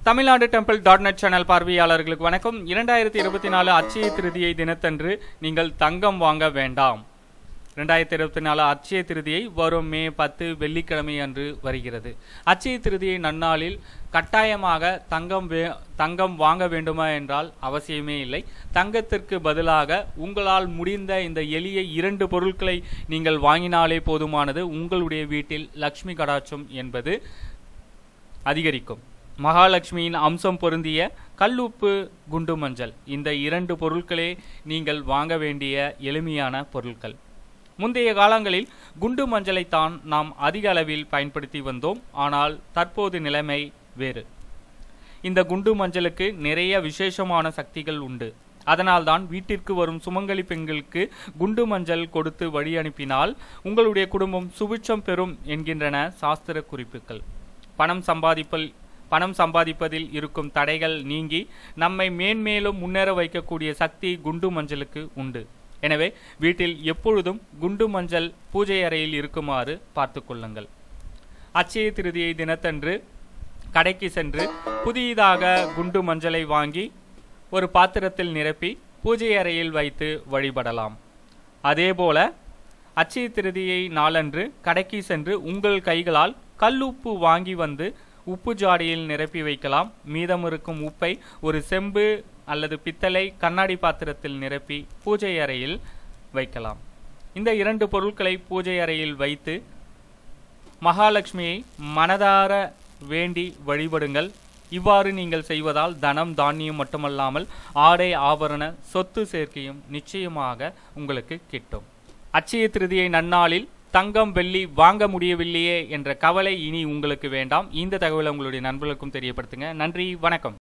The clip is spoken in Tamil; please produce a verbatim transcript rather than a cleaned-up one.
Tamil Nadu temple dot net channel பார்வையாளர்களுக்கு வணக்கம். இரண்டாயிரத்தி இருபத்தி நாலு அட்சய திருதியை தினத்தன்று நீங்கள் தங்கம் வாங்க வேண்டாம். இரண்டாயிரத்தி இருபத்தி நாலு அட்சய திருதியை வரும் மே பத்து வெள்ளிக்கிழமை அன்று வருகிறது. அட்சய திருதியை நன்னாளில் கட்டாயமாக தங்கம் வே தங்கம் வாங்க வேண்டுமா என்றால் அவசியமே இல்லை. தங்கத்திற்கு பதிலாக உங்களால் முடிந்த இந்த எளிய இரண்டு பொருட்களை நீங்கள் வாங்கினாலே போதுமானது. உங்களுடைய வீட்டில் லக்ஷ்மி கடாட்சம் என்பது அதிகரிக்கும். மகாலட்சுமியின் அம்சம் பொருந்திய கல்லுப்பு, குண்டு மஞ்சள், இந்த இரண்டு பொருட்களே நீங்கள் வாங்க வேண்டிய எளிமையான பொருட்கள். முந்தைய காலங்களில் குண்டு மஞ்சளைத்தான் நாம் அதிக அளவில் பயன்படுத்தி வந்தோம். ஆனால் தற்போது நிலைமை வேறு. இந்த குண்டு மஞ்சளுக்கு நிறைய விசேஷமான சக்திகள் உண்டு. அதனால்தான் வீட்டிற்கு வரும் சுமங்கலி பெண்களுக்கு குண்டு மஞ்சள் கொடுத்து வழி அனுப்பினால் உங்களுடைய குடும்பம் சுபிட்சம் பெறும் என்கின்றன சாஸ்திர குறிப்புகள். பணம் சம்பாதிப்பல் பணம் சம்பாதிப்பதில் இருக்கும் தடைகள் நீங்கி நம்மை மேன்மேலும் முன்னேற வைக்கக்கூடிய சக்தி குண்டு மஞ்சளுக்கு உண்டு. எனவே வீட்டில் எப்பொழுதும் குண்டு மஞ்சள் பூஜை அறையில் இருக்குமாறு பார்த்து கொள்ளுங்கள். அட்சய திருதியை தினத்தன்று கடைக்கு சென்று புதியதாக குண்டு மஞ்சளை வாங்கி ஒரு பாத்திரத்தில் நிரப்பி பூஜை அறையில் வைத்து வழிபடலாம். அதேபோல அட்சய திருதியை நாளன்று கடைக்கு சென்று உங்கள் கைகளால் கல்லுப்பு வாங்கி வந்து உப்பு ஜாடியில் நிரப்பி வைக்கலாம். மீதம் இருக்கும் உப்பை ஒரு செம்பு அல்லது பித்தளை கண்ணாடி பாத்திரத்தில் நிரப்பி பூஜை அறையில் வைக்கலாம். இந்த இரண்டு பொருட்களை பூஜை அறையில் வைத்து மகாலட்சுமியை மனதார வேண்டி வழிபடுங்கள். இவ்வாறு நீங்கள் செய்வதால் தனம் தானியம் மட்டுமல்லாமல் ஆடை ஆபரண சொத்து சேர்க்கையும் நிச்சயமாக உங்களுக்கு கிட்டும். அட்சய திருதியை நன்னாளில் தங்கம் வெள்ளி வாங்க முடியவில்லையே என்ற கவலை இனி உங்களுக்கு வேண்டாம். இந்த தகவலை உங்களுடைய நண்பர்களுக்கும் தெரியப்படுத்துங்க. நன்றி, வணக்கம்.